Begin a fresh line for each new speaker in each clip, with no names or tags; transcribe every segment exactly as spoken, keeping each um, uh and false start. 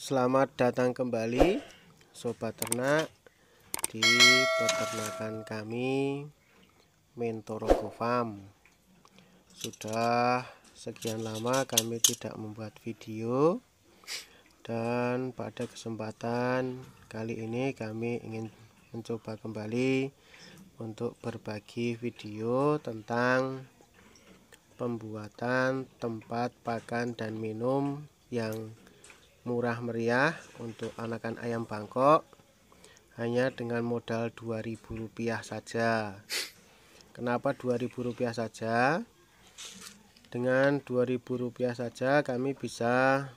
Selamat datang kembali Sobat Ternak di peternakan kami Mentorogo Farm. Sudah sekian lama kami tidak membuat video, dan pada kesempatan kali ini kami ingin mencoba kembali untuk berbagi video tentang pembuatan tempat pakan dan minum yang murah meriah untuk anakan ayam Bangkok hanya dengan modal dua ribu rupiah saja. Kenapa dua ribu rupiah saja? Dengan dua ribu rupiah saja kami bisa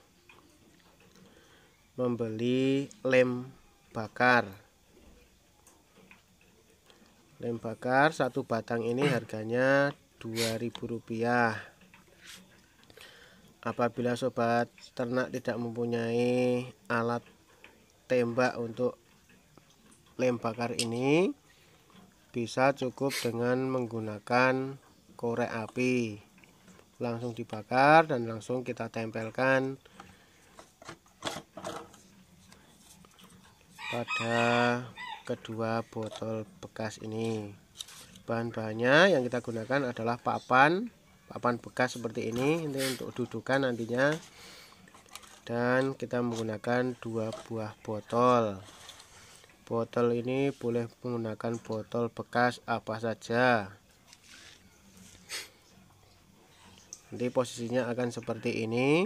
membeli lem bakar. Lem bakar satu batang ini harganya dua ribu rupiah. Apabila sobat ternak tidak mempunyai alat tembak untuk lem bakar ini, bisa cukup dengan menggunakan korek api. Langsung dibakar dan langsung kita tempelkan pada kedua botol bekas ini. Bahan-bahannya yang kita gunakan adalah papan papan bekas seperti ini, ini untuk dudukan nantinya, dan kita menggunakan dua buah botol. Botol ini boleh menggunakan botol bekas apa saja. Nanti posisinya akan seperti ini.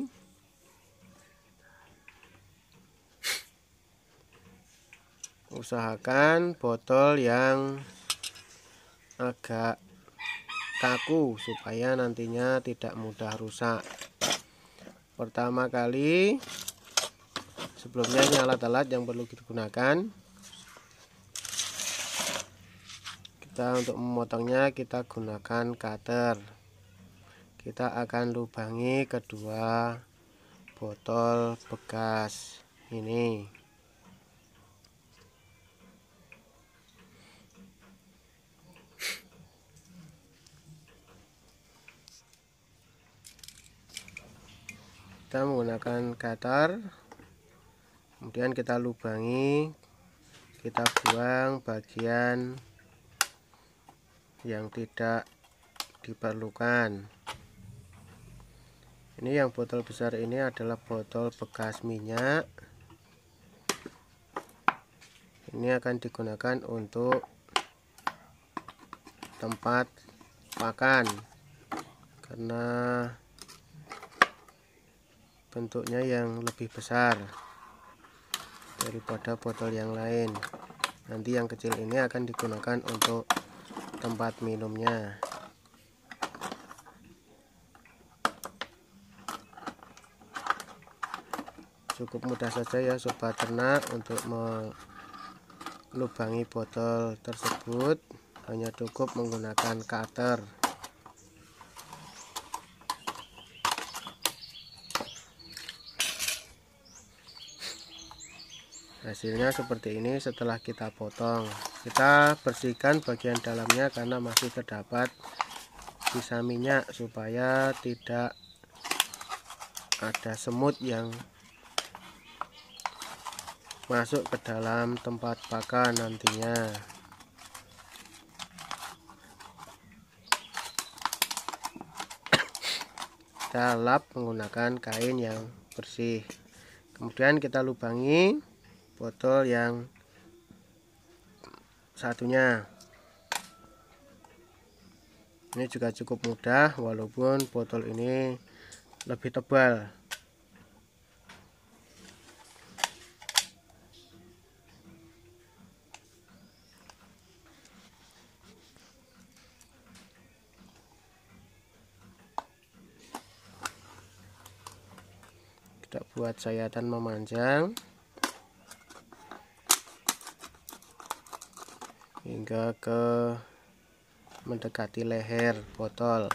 Usahakan botol yang agak kaku supaya nantinya tidak mudah rusak. Pertama kali, sebelumnya ini alat-alat yang perlu digunakan. Kita untuk memotongnya kita gunakan cutter. Kita akan lubangi kedua botol bekas ini. Kita menggunakan cutter, kemudian kita lubangi, kita buang bagian yang tidak diperlukan. Ini yang botol besar ini adalah botol bekas minyak. Ini akan digunakan untuk tempat pakan karena bentuknya yang lebih besar daripada botol yang lain. Nanti yang kecil ini akan digunakan untuk tempat minumnya. Cukup mudah saja ya sobat ternak untuk melubangi botol tersebut, hanya cukup menggunakan cutter. Hasilnya seperti ini setelah kita potong. Kita bersihkan bagian dalamnya karena masih terdapat sisa minyak, supaya tidak ada semut yang masuk ke dalam tempat pakan nantinya. Kita lap menggunakan kain yang bersih. Kemudian kita lubangi botol yang satunya. Ini juga cukup mudah walaupun botol ini lebih tebal. Kita buat sayatan memanjang hingga ke mendekati leher botol.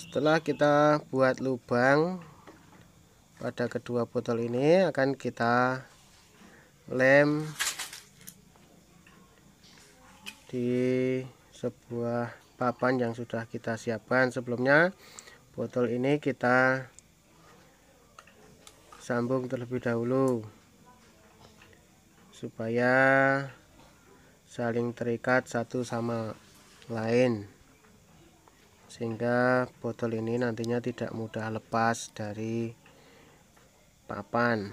Setelah kita buat lubang pada kedua botol ini, akan kita lem di sebuah papan yang sudah kita siapkan. Sebelumnya botol ini kita sambung terlebih dahulu supaya saling terikat satu sama lain, sehingga botol ini nantinya tidak mudah lepas dari papan.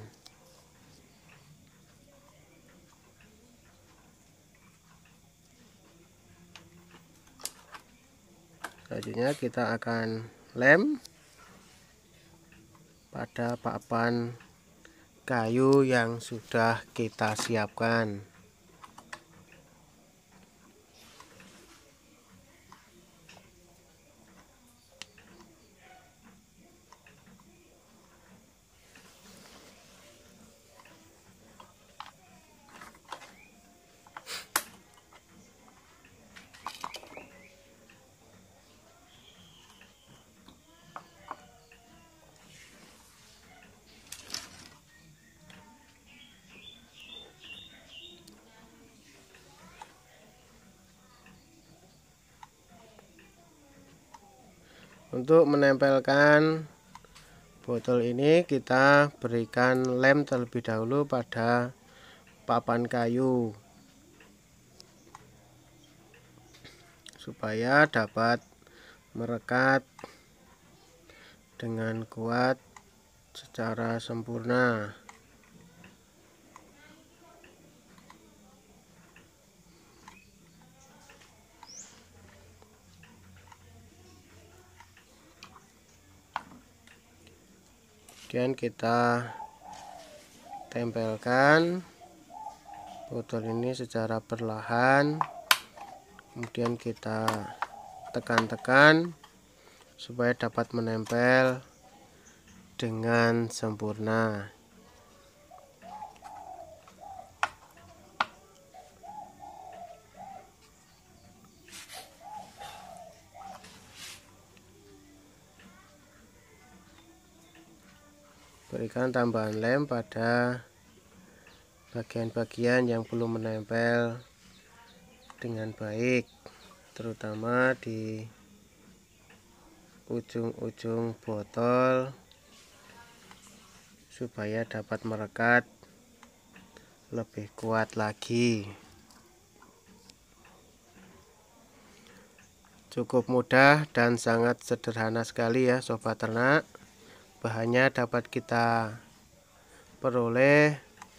Selanjutnya kita akan lem pada papan kayu yang sudah kita siapkan. Untuk menempelkan botol ini, kita berikan lem terlebih dahulu pada papan kayu supaya dapat merekat dengan kuat secara sempurna. Kemudian kita tempelkan botol ini secara perlahan, kemudian kita tekan-tekan supaya dapat menempel dengan sempurna. Berikan tambahan lem pada bagian-bagian yang belum menempel dengan baik, terutama di ujung-ujung botol supaya dapat merekat lebih kuat lagi. Cukup mudah dan sangat sederhana sekali ya sobat ternak. Bahannya dapat kita peroleh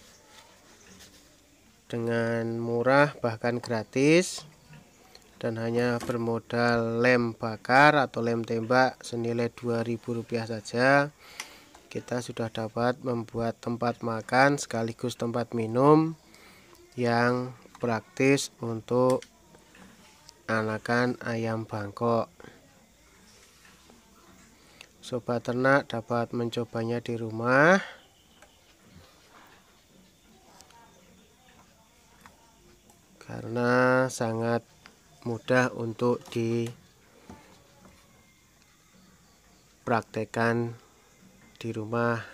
dengan murah, bahkan gratis, dan hanya bermodal lem bakar atau lem tembak senilai dua ribu rupiah saja. Kita sudah dapat membuat tempat makan sekaligus tempat minum yang praktis untuk anakan ayam Bangkok. Sobat ternak dapat mencobanya di rumah. Karena sangat mudah untuk dipraktekkan di rumah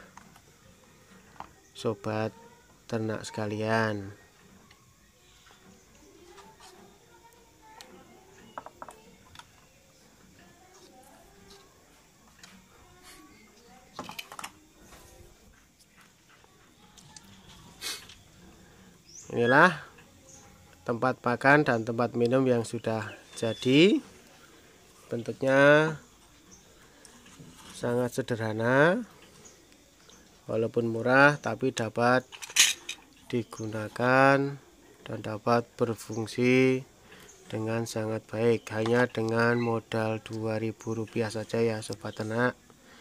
sobat ternak sekalian. Inilah tempat makan dan tempat minum yang sudah jadi. Bentuknya sangat sederhana, walaupun murah tapi dapat digunakan dan dapat berfungsi dengan sangat baik, hanya dengan modal dua ribu rupiah saja ya sobat ternak.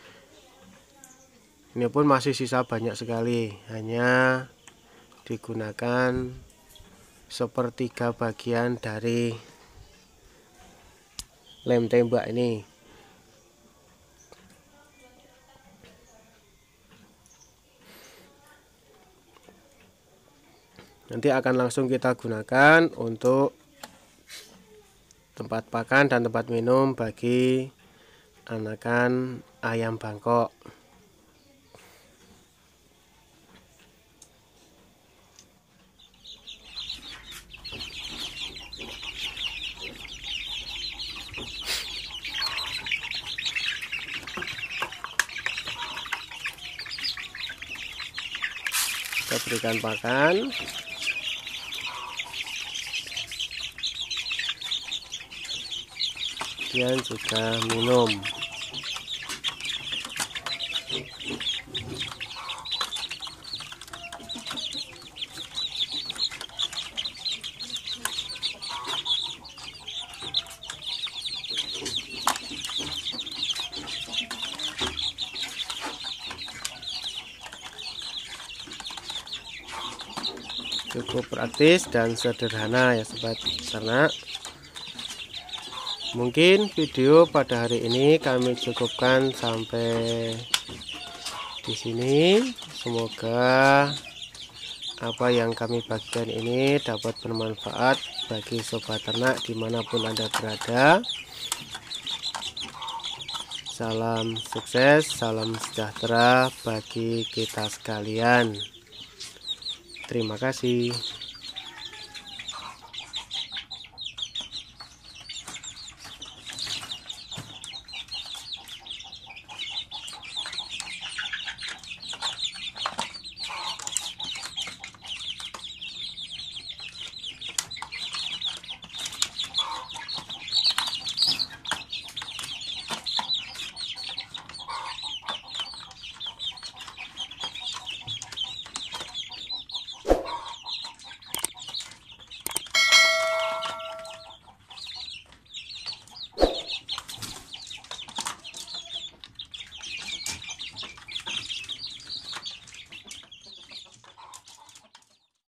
Ini pun masih sisa banyak sekali, hanya digunakan sepertiga bagian dari lem tembak ini. Nanti akan langsung kita gunakan untuk tempat makan dan tempat minum bagi anakan ayam Bangkok. Kita berikan pakan. Kemudian juga minum. Cukup praktis dan sederhana ya sobat ternak. Mungkin video pada hari ini kami cukupkan sampai di sini. Semoga apa yang kami bagikan ini dapat bermanfaat bagi sobat ternak dimanapun Anda berada. Salam sukses, salam sejahtera bagi kita sekalian. Terima kasih.